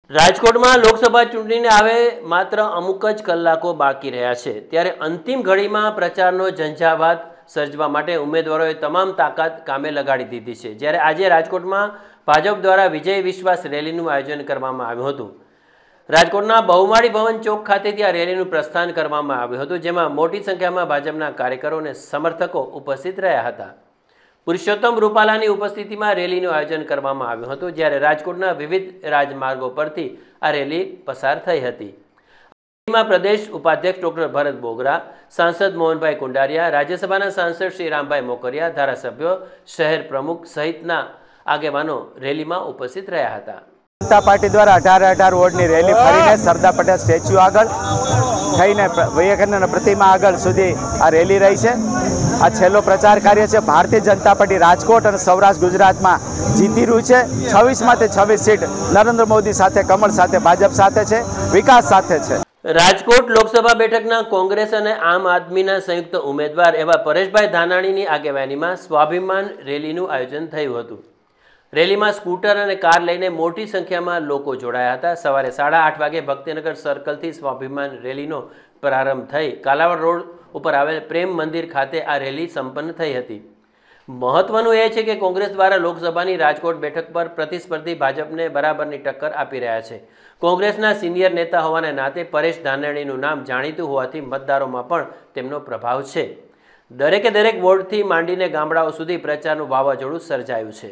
રાજકોટમાં લોકસભા ચૂંટણીને આવે માત્ર અમુક જ કલાકો બાકી રહ્યા છે ત્યારે અંતિમ ઘડીમાં પ્રચારનો ઝંઝાવાત સર્જવા માટે ઉમેદવારોએ તમામ તાકાત કામે લગાડી દીધી છે। જ્યારે આજે રાજકોટમાં ભાજપ દ્વારા વિજય વિશ્વાસ રેલીનું આયોજન કરવામાં આવ્યું હતું। રાજકોટના બહુમાળી ભવન ચોક ખાતેથી આ રેલીનું પ્રસ્થાન કરવામાં આવ્યું હતું, જેમાં મોટી સંખ્યામાં ભાજપના કાર્યકરો અને સમર્થકો ઉપસ્થિત રહ્યા હતા। પુરુષોત્તમ રૂપાલાની ઉપસ્થિતિમાં રેલીનું આયોજન કરવામાં આવ્યું હતું, જ્યારે રાજકોટના વિવિધ રાજમાર્ગો પરથી આ રેલી પસાર થઈ હતી। રેલીમાં પ્રદેશ ઉપાધ્યક્ષ ડોક્ટર ભરત બોગરા, સાંસદ મોહનભાઈ કુંડારિયા, રાજ્યસભાના સાંસદ શ્રી રામભાઈ મોકરિયા, ધારાસભ્યો, શહેર પ્રમુખ સહિતના આગેવાનો રેલીમાં ઉપસ્થિત રહ્યા હતા। જનતા પાર્ટી દ્વારા 18 વોર્ડની રેલી ફરીને સરદાર પટેલ સ્ટેચ્યુ આગળ થઈને વિવેકાનંદ પ્રતિમા આગળ સુધી આ રેલી રહી છે। આ છેલ્લો પ્રચાર કાર્ય છે। ભારતીય જનતા પાર્ટી રાજકોટ અને સૌરાષ્ટ્ર ગુજરાતમાં જીતી રહ્યું છે। 26માંથી 26 સીટ નરેન્દ્ર મોદી સાથે, કમળ સાથે, ભાજપ સાથે છે, વિકાસ સાથે છે। રાજકોટ લોકસભા બેઠકના કોંગ્રેસ અને આમ આદમીના સંયુક્ત ઉમેદવાર એવા પરેશભાઈ ધાનાણીની આગેવાનીમાં સ્વાભિમાન રેલીનું આયોજન થયું હતું। રેલીમાં સ્કૂટર અને કાર લઈને મોટી સંખ્યામાં લોકો જોડાયા હતા। સવારે 8:30 વાગે ભક્તિનગર સર્કલથી સ્વાભિમાન રેલીનો પ્રારંભ થઈ કાલાવડ રોડ ઉપર આવેલ પ્રેમ મંદિર ખાતે આ રેલી સંપન્ન થઈ હતી। મહત્વનું એ છે કે કોંગ્રેસ દ્વારા લોકસભાની રાજકોટ બેઠક પર પ્રતિસ્પર્ધી ભાજપને બરાબરની ટક્કર આપી રહ્યા છે। કોંગ્રેસના સિનિયર નેતા હોવાને નાતે પરેશ ધાનાણીનું નામ જાણીતું હોવાથી મતદારોમાં પણ તેમનો પ્રભાવ છે। દરેકે દરેક વોર્ડથી માંડીને ગામડાઓ સુધી પ્રચારનું વાવાઝોડું સર્જાયું છે।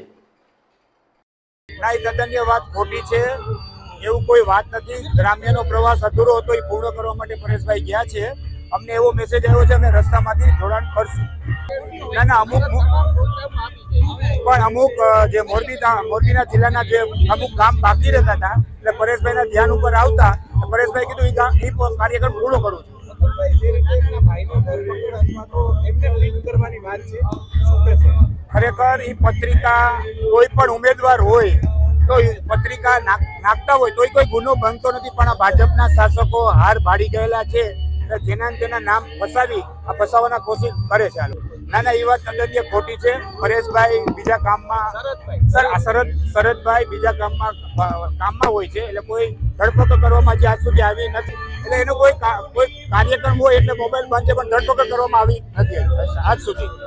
તદ્દન વાત ખોટી છે, એવું કોઈ વાત નથી। ગ્રામ્યનો પ્રવાસ અધૂરો હતો, એ પૂર્ણ કરવા માટે પરેશભાઈ ગયા છે। અમને એવો મેસેજ આવ્યો છે અમે રસ્તામાંથી જોડાણ કરશું। ના અમુક જે મોરબીના જિલ્લાના જે અમુક કામ બાકી રહેતા હતા એટલે પરેશભાઈના ધ્યાન ઉપર આવતા પરેશભાઈ કીધું એ કાર્યક્રમ પૂર્ણ કરું છું। ખરેખર એ પત્રિકા કોઈ પણ ઉમેદવાર હોય તો પત્રિકા નાખતા હોય તોય કોઈ ગુનો બનતો નથી, પણ આ ભાજપના શાસકો હાર ભાડી ગયેલા છે, તેના નામ ફસાવી આ ફસાવવાના કોશિશ કરે છે। ના એ વાત તદ્દન ખોટી છે। પરેશભાઈ બીજા કામમાં, શરદભાઈ બીજા કામમાં હોય છે, એટલે કોઈ ધરપકડ કરવામાં આજ સુધી આવી નથી। એટલે એનો કોઈ કાર્યક્રમ હોય એટલે મોબાઈલ બંધ છે, પણ ધરપકડ કરવામાં આવી નથી આજ સુધી।